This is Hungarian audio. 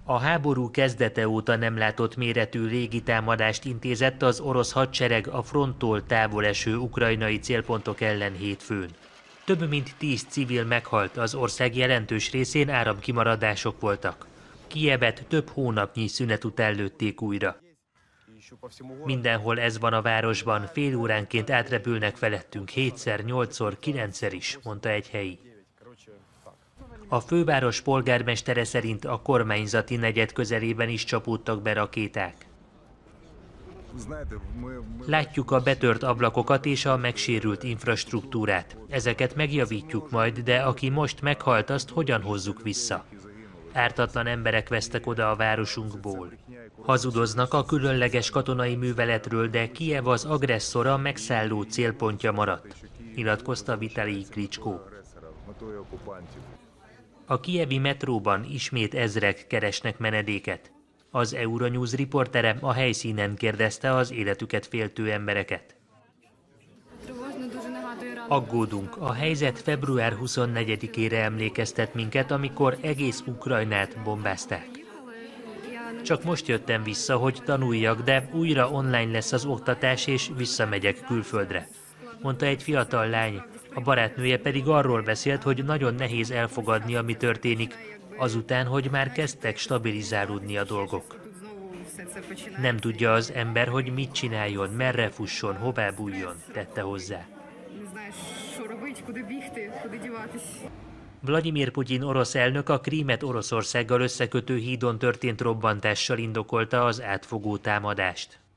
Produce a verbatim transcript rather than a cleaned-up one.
A háború kezdete óta nem látott méretű légitámadást intézett az orosz hadsereg a fronttól távol eső ukrajnai célpontok ellen hétfőn. Több mint tíz civil meghalt, az ország jelentős részén áramkimaradások voltak. Kijevet több hónapnyi szünet után lőtték újra. Mindenhol ez van a városban, fél óránként átrepülnek felettünk hétszer, nyolcszor, kilencszer is, mondta egy helyi. A főváros polgármestere szerint a kormányzati negyed közelében is csapódtak be rakéták. Látjuk a betört ablakokat és a megsérült infrastruktúrát. Ezeket megjavítjuk majd, de aki most meghalt, azt hogyan hozzuk vissza? Ártatlan emberek vesztek oda a városunkból. Hazudoznak a különleges katonai műveletről, de Kijev az agresszor, a megszálló célpontja maradt, nyilatkozta Vitalij Klitschko. A kijevi metróban ismét ezrek keresnek menedéket. Az Euronews riportere a helyszínen kérdezte az életüket féltő embereket. Aggódunk, a helyzet február huszonnegyedikére emlékeztet minket, amikor egész Ukrajnát bombázták. Csak most jöttem vissza, hogy tanuljak, de újra online lesz az oktatás, és visszamegyek külföldre, mondta egy fiatal lány. A barátnője pedig arról beszélt, hogy nagyon nehéz elfogadni, ami történik, azután, hogy már kezdtek stabilizálódni a dolgok. Nem tudja az ember, hogy mit csináljon, merre fusson, hová bújjon, tette hozzá. Vladimir Putyin orosz elnök a Krímet Oroszországgal összekötő hídon történt robbantással indokolta az átfogó támadást.